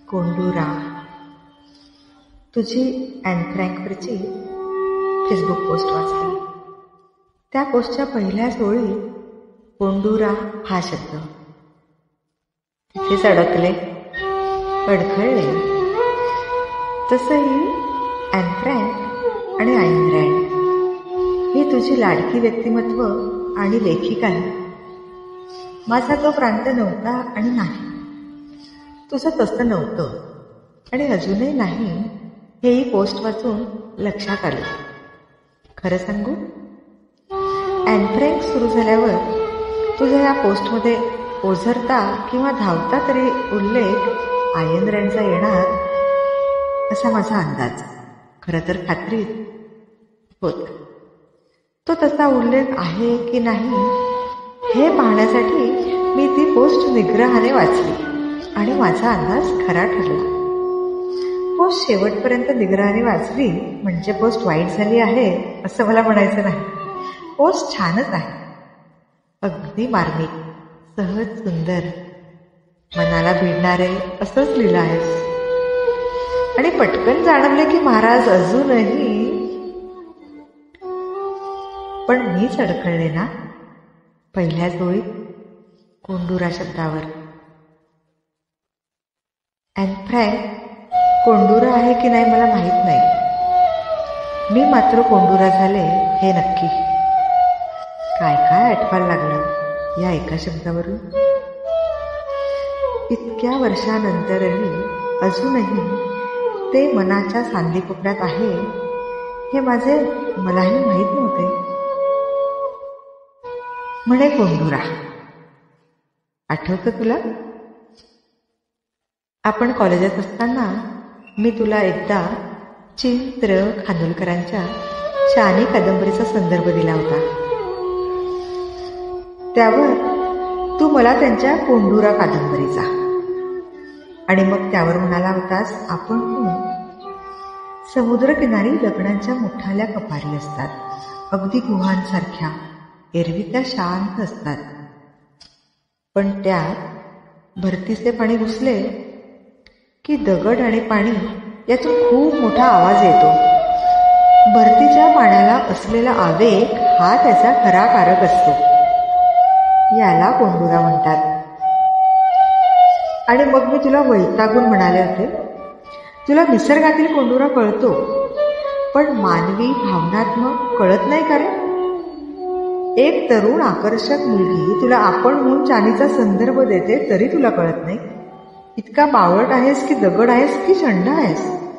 कोंडुरा, तुझी and फ्रँकवरची Facebook post वाचली. त्या पोस्टच्या पहिल्याच ओळी कोंडुरा हा शब्द. तिथेच अडकले, अडखळले. तसंही ॲन फ्रँक आणि आईन रँड ही तुझी लाडकी व्यक्तिमत्व आणि लेखिका आहे. माझा तो प्रांत नव्हता आणि नाही. तुझं तसं नव्हतं आणि अजूनही नाही, हेही पोस्ट वाचून लक्षात आलं. खरं सांगू, ॲन फ्रँक सुरू झाल्यावर तुझ्या या पोस्टमध्ये ओझरता किंवा धावता तरी उल्लेख आयन रँडचा येणार असा माझा अंदाज. खरं तर खात्रीत होत. तो तसा उल्लेख आहे की नाही हे पाहण्यासाठी मी ती पोस्ट निग्रहाने वाचली आणि माझा अंदाज खरा ठरला. पोस्ट शेवटपर्यंत निग्रहाने वाचली म्हणजे पोस्ट वाईट झाली आहे असं मला म्हणायचं नाही. पोस्ट छानच आहे, अगदी मार्मिक, सहज, सुंदर, मनाला भिडणारे असंच लिहिलं आहेस. आणि पटकन जाणवले की महाराज अजूनही. पण मीच अडखळले ना पहिल्याच ओळीत कोंडुरा शब्दावर. ॲन फ्रँक कोंडुरा आहे की नाही मला माहीत नाही. मी मात्र कोंडुरा झाले हे नक्की. काय काय आठवायला लागलं या एका शब्दावरून. इतक्या वर्षानंतरही अजूनही ते मनाच्या सांधीकोपऱ्यात आहे हे मलाही माहीत नव्हते. म्हणे कोंडुरा. आठवतं तुला? आपण कॉलेजात असताना मी तुला एकदा चित्र खानोलकरांच्या शानी कादंबरीचा संदर्भ दिला होता. त्यावर तू मला त्यांच्या कोंडुरा कादंबरीचा, आणि मग त्यावर म्हणाला होतास, आपण समुद्रकिनारी दगडांच्या मोठाल्या कपारी असतात, अगदी गुहांसारख्या. एरवी त्या शांत असतात, पण त्यात भरतीचे पाणी घुसले की दगड आणि पाणी यातून खूप मोठा आवाज येतो. भरतीच्या पाण्याला असलेला आवेग हा त्याचा खरा कारक असतो. याला कोंडुरा म्हणतात. आणि मग मी तुला वैतागून म्हणाले होते, तुला निसर्गातील कोंडुरा कळतो पण मानवी भावनात्मक कळत नाही का रे? एक तरुण आकर्षक मुलगी तुला आपण म्हणून चानीचा संदर्भ देते तरी तुला कळत नाही. इतका बावळट आहेस की दगड आहेस की शंड आहेस?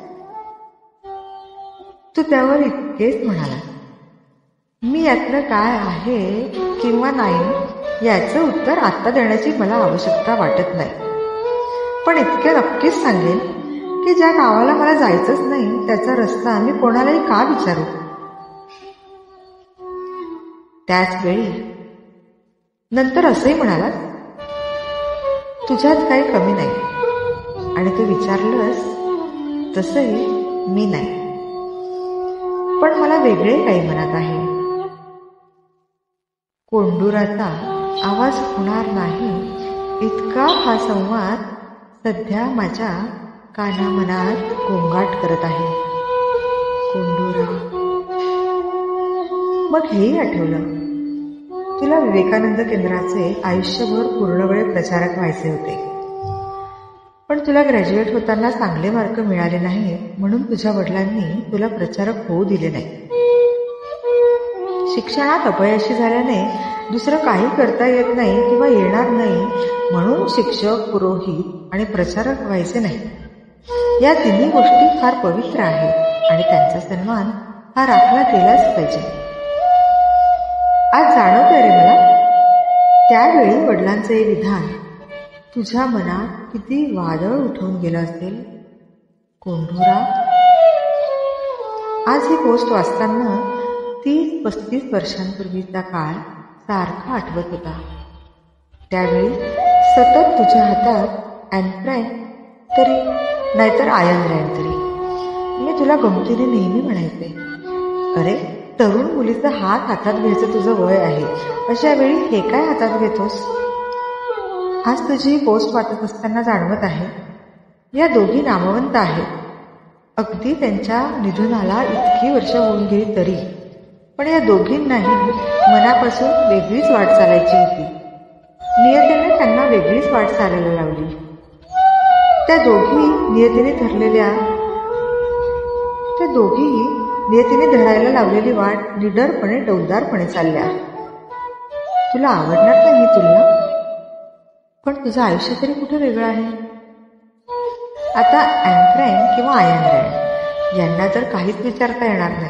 तू त्यावर इतकेच म्हणाला. मी यातलं काय आहे किंवा नाही याचं उत्तर आत्ता देण्याची मला आवश्यकता वाटत नाही. पण इतके नक्कीच सांगेन की ज्या गावाला मला जायचंच नाही त्याचा रस्ता मी कोणालाही का विचारू? त्याच वेळी नंतर असंही म्हणाला, तुझ्यात काही कमी नाही, आणि तू विचारलंस तसंही मी नाही, पण मला वेगळे काही मनात आहे. कोंडुराचा आवाज होणार नाही इतका हा संवाद सध्या माझ्या कानामनात गोंगाट करत आहे. कोंडुरा. मग हेही आठवलं, तुला विवेकानंद केंद्राचे आयुष्यभर पूर्णवेळ प्रचारक व्हायचे होते, पण तुला ग्रॅज्युएट होताना चांगले मार्क मिळाले नाही म्हणून तुझ्या वडिलांनी तुला प्रचारक होऊ दिले नाही. शिक्षणात अपयशी झाल्याने दुसरं काही करता येत नाही किंवा येणार नाही म्हणून शिक्षक, पुरोहित आणि प्रचारक व्हायचे नाही. या तिन्ही गोष्टी फार पवित्र आहेत आणि त्यांचा सन्मान हा राखला गेलाच पाहिजे. आज जाणवतंय रे मला, त्यावेळी वडिलांचे विधान तुझ्या मनात किती वादळ उठवून गेलं असेल. कोंडुरा. आज ही पोस्ट वाचताना 30-35 वर्षांपूर्वीचा काळ सारखा आठवत होता. त्यावेळी सतत तुझ्या हातात ॲन फ्रँक तरी नाहीतर आयन रँड तरी. मी तुला गमतीने नेहमी म्हणायचे, अरे तरुण मुलीचा हातात घ्यायचं तुझं वय आहे, अशा वेळी हे काय हातात घेतोस? आज तुझी पोस्ट वाचत असताना जाणवत आहे या दोघी नामवंत आहेत. अगदी त्यांच्या निधनाला इतकी वर्ष होऊन गेली तरी पण या दोघींनाही मनापासून वेगळीच वाट चालायची होती. नियतीने त्यांना वेगळीच वाट चालायला लावली. त्या दोघीही नियतीने धरायला लावलेली वाट निडरपणे डौलदारपणे चालल्या. तुला आवडणार नाही ही तुलना, पण तुझं आयुष्य तरी कुठे वेगळं आहे. आता ॲन फ्रँक किंवा आयन रँड यांना तर काहीच विचारता येणार नाही,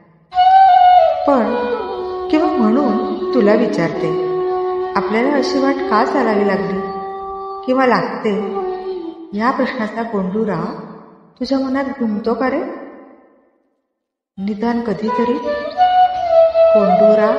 पण किंवा म्हणून तुला विचारते, आपल्याला अशी वाट का चालावी लागली किंवा लागते या प्रश्नाचा गोंडूरा तुझ्या मनात घुमतो का रे? निदान कधीतरी गोंडूरा.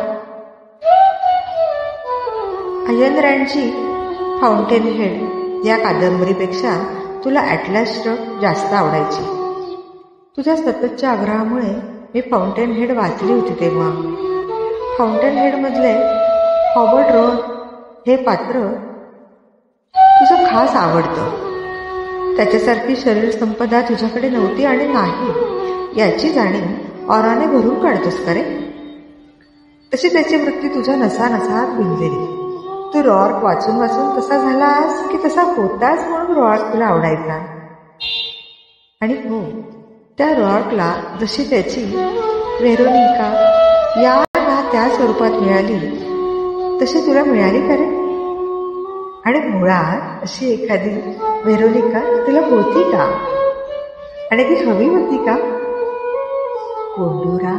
आयन रँडची फाउंटेन हेड या कादंबरीपेक्षा तुला ॲटलास श्रग जास्त आवडायची. तुझ्या सततच्या आग्रहामुळे मी फाउंटेन हेड वाचली होती तेव्हा. फाउंटेन हेडमधले हॉबर्ट रोहन हे पात्र तुझं खास आवडतं. त्याच्यासारखी शरीर संपदा तुझ्याकडे नव्हती आणि नाही याची जाणीव ऑराने भरून काढतोस का रे? तशी त्याची वृत्ती तुझ्या नसानसात भिनलेली. तू रॉर्क वाचून वाचून तसा झालास की तसा होतास म्हणून रॉर्क तुला आवडायचा. आणि हो, त्या रॉर्कला जशी त्याची व्हेरोनिका या ना त्या स्वरूपात मिळाली तशी तुला मिळाली का रे? आणि मुळात अशी एखादी व्हेरोनिका तुला होती का? आणि ती हवी होती का? गोंडूरा.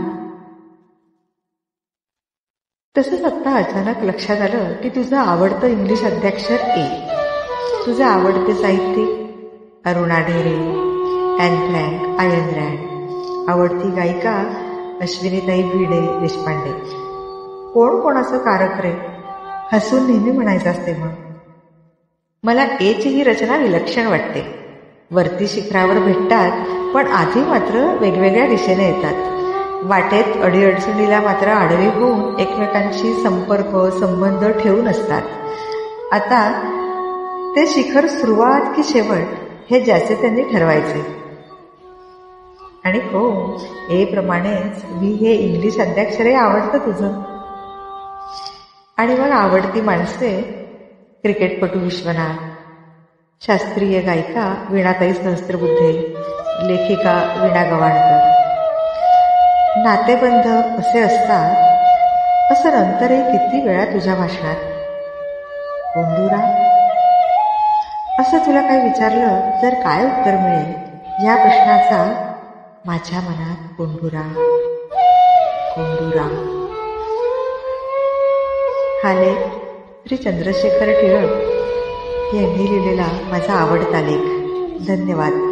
तसंच आत्ता अचानक लक्षात आलं की तुझं आवडतं इंग्लिश अध्याक्षर ए, तुझे आवडते साहित्यिक Aruna Dhere, Anne Frank, Ayn Rand, आवडती गायिका अश्विनीताई भिडे देशपांडे. कोण कोणाचं कारक रे हसून नेहमी म्हणायचं असते. मग मला एची ही रचना विलक्षण वाटते. वरती शिखरावर भेटतात पण आधी मात्र वेगवेगळ्या दिशेने येतात. वाटेत अडीअडचणीला मात्र आडवे होऊन एकमेकांशी संपर्क संबंध ठेवून असतात. आता ते शिखर सुरुवात की शेवट हे ज्याचे त्यांनी ठरवायचे. आणि हो, ए प्रमाणेच मी हे इंग्लिश अध्याक्षरही आवडतं तुझं. आणि मग आवडती माणसे क्रिकेटपटू विश्वनाथ, शास्त्रीय गायिका वीणाताई सहस्त्रबुद्धे, लेखिका वीणा गवाणकर. नातेबंध असे असतात असं नंतरही किती वेळा तुझ्या भाषणात. गोंडूरा, असं तुला काही विचारलं तर काय उत्तर मिळेल या प्रश्नाचा माझ्या मनात गोंडूरा गोंडूरा. हा लेख श्री चंद्रशेखर टिळक यांनी लिहिलेला माझा आवडता लेख. धन्यवाद.